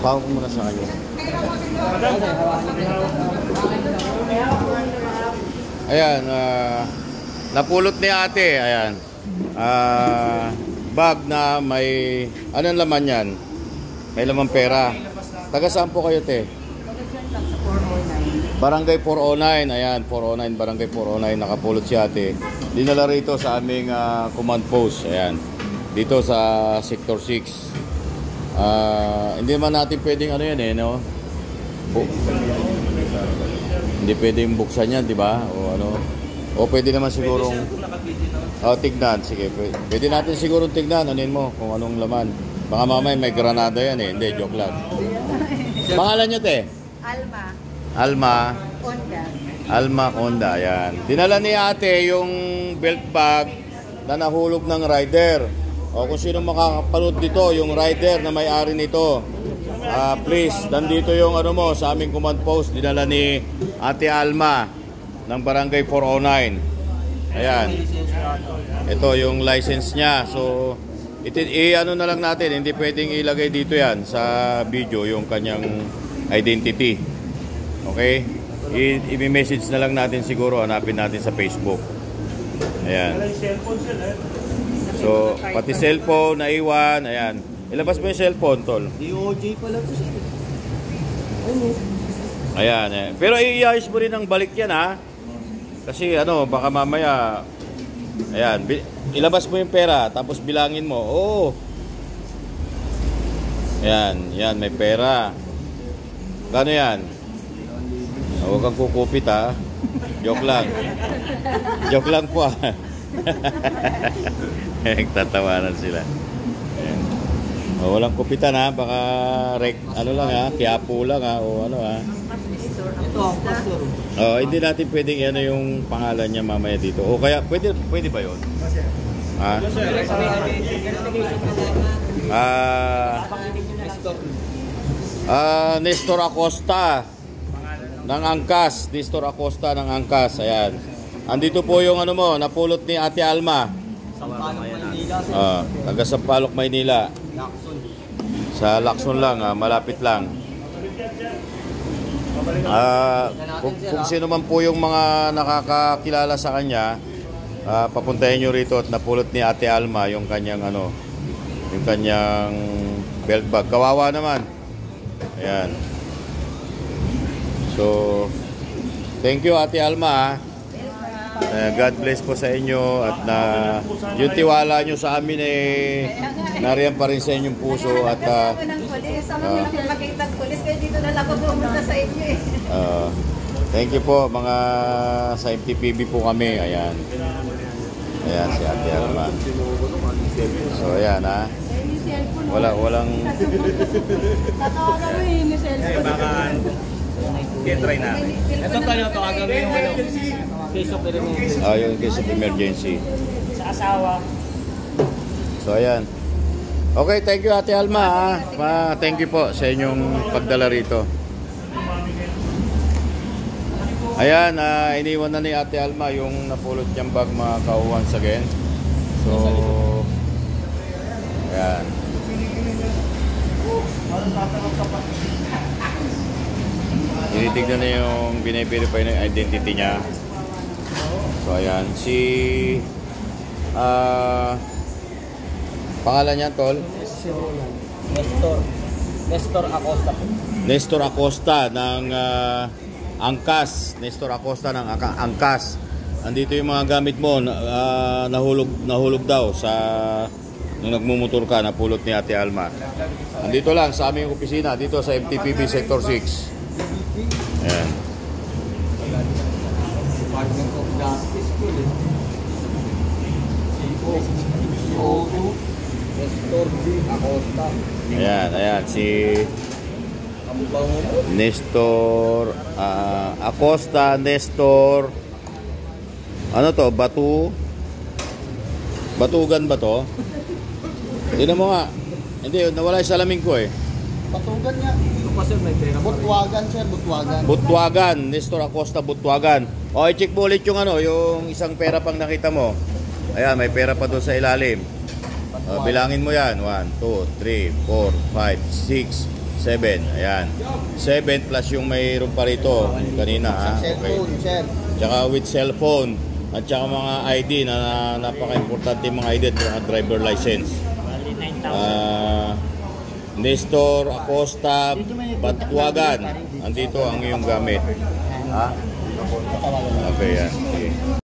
Pawag ko muna sa kanya. Ayan, napulot ni ate. Ayan. Bag na may, anong laman yan? May laman pera. Taga saan po kayo, te? Barangay 409. Ayan, 409, Barangay 409. Nakapulot si ate. Dinala rito sa aming command post. Ayan. Dito sa Sector 6. Hindi man natin pwedeng ano yan no? Hindi pwedeng buksan yan, di ba? O ano? O pwede naman sigurong tignan. Sige, pwede natin sigurong tignan. Anin mo kung anong laman. Baka mamaya may granada yan Hindi, joke lang. Pangalan nyo, te? Alma Conda. Alma Conda, yan. Dinala ni ate yung belt bag na nahulog ng rider. O kung sino makakapanood dito, yung rider na may-ari nito. Please, nandito yung ano mo sa aming command post. Dinala ni ate Alma ng Barangay 409. Ayan. Ito yung license niya. So, ano na lang natin, hindi pwedeng ilagay dito yan sa video yung kanyang identity. Okay? I-message na lang natin siguro, hanapin natin sa Facebook. Ayan. So, pati cellphone, naiwan. Ayan. Ilabas mo yung cellphone, tol. DOJ pala ito siya. Ayan. Pero iayos mo rin ang balik yan, ha? Kasi ano, baka mamaya, ayan, ilabas mo yung pera, tapos bilangin mo. Oo. Yan, may pera. Gano yan? Huwag kang kukupit, ha? Joke lang. Joke lang po, ha? Tatawanan sila. Ayan. Walang kupitan, ha? Baka, ano lang, ha? Quiapo lang, ha? O ano, ha? Ito ang pastor. Hindi natin pwedeng ano yung pangalan niya mamaya dito. O kaya, pwede ba yun? Ha? Nestor Acosta ng Angkas. Nestor Acosta ng Angkas. Ayan. Andito po yung ano mo, napulot ni Ate Alma. Taga Sampaloc, Maynila. Sa Lacson lang, malapit lang. Kung sino man po yung mga nakakakilala sa kanya, papuntahin nyo rito at napulot ni Ate Alma yung kanyang ano, yung kanyang belt bag. Kawawa naman. Ayan. So, thank you Ate Alma. God bless po sa inyo at na yung tiwala nyo sa amin nariyan pa rin sa inyong puso at thank you po mga sa MTPB po kami. Ayan si Ate Alma. So ayan walang try namin. Ito gagawin yung case of emergency. Yung case of emergency. Sa asawa. So ayan. Okay, thank you Ate Alma. Thank you po sa inyong pagdala rito. Ayan, iniwan na ni Ate Alma yung napulot niyang bag mga ka-once again. So, ayan. Tinitignan na yung bine-verify ng identity niya. So, ayan. Si pangalan niya, tol? Nestor Acosta. Nestor Acosta ng Angkas. Nestor Acosta ng Angkas. Andito yung mga gamit mo. Nahulog daw sa nung nagmumotor ka, napulot ni Ate Alma. Andito lang sa aming opisina, dito sa MTPB Sector 6. Ayan. Department of Justice po Nestor Acosta. Ayan si Nestor Acosta. Nestor ano to? Batugan ba to? Tignan mo nga. Hindi, nawala yung salamin ko Batugan nga. Ito pa sir, may pera. Butwagan sir, Butwagan. Nestor Acosta, Butwagan. I-check mo ulit yung yung isang pera pang nakita mo. Ayan, may pera pa doon sa ilalim. Bilangin mo yan. 1, 2, 3, 4, 5, 6, 7. Ayan. 7 plus yung mayroon pa rito kanina. Ha? Okay. Cellphone, sir. Tsaka with cellphone. At tsaka mga ID na napaka-importante yung mga ID at mga driver license. Bali, 9,000. Nestor, Acosta, Batwagan. Andito ang iyong gamit. Ha? Okay, yan. Sige.